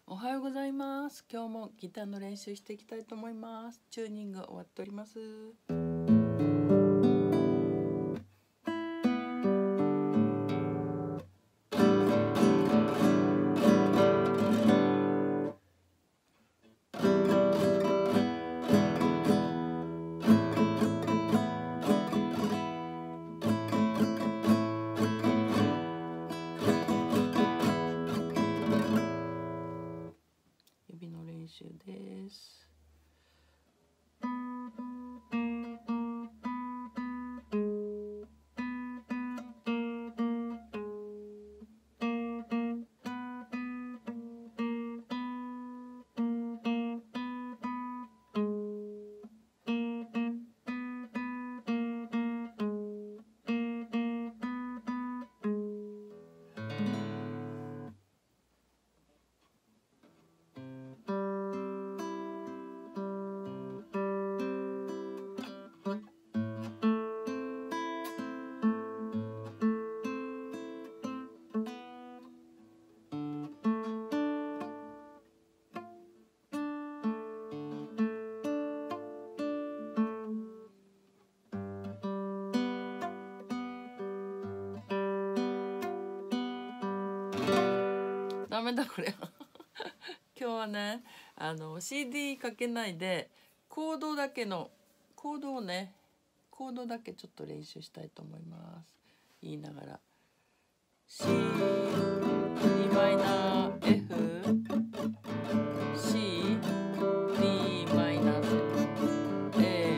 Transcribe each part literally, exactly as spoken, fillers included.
おはようございます。今日もギターの練習していきたいと思います。チューニング終わっております。指の練習です。ダメだこれ今日はねあの シーディー かけないでコードだけのコードをねコードだけちょっと練習したいと思います。言いながら C、E マイナー、F、C、D マイナー、A、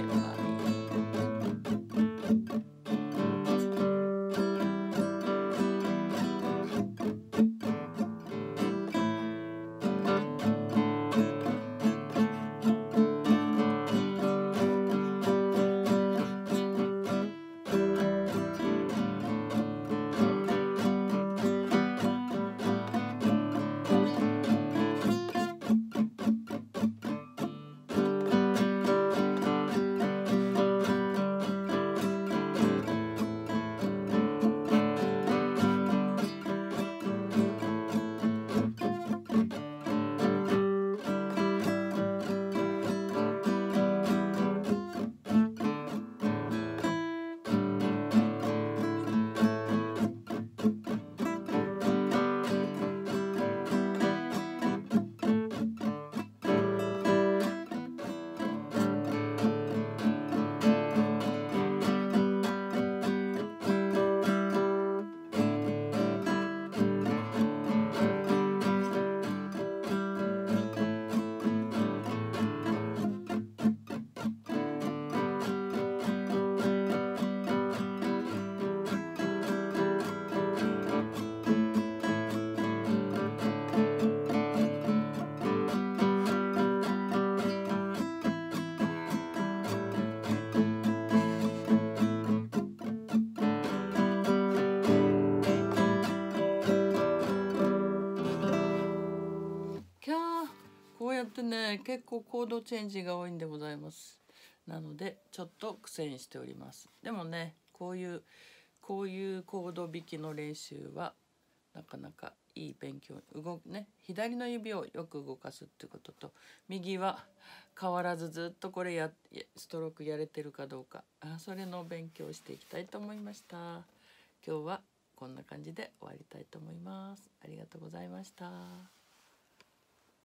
こうやってね結構コードチェンジが多いんでございます。なのでちょっと苦戦しております。でもねこういうこういうコード弾きの練習はなかなかいい勉強動くね。左の指をよく動かすってことと右は変わらずずっとこれやストロークやれてるかどうかあそれの勉強をしていきたいと思いました。今日はこんな感じで終わりたいと思います。ありがとうございました。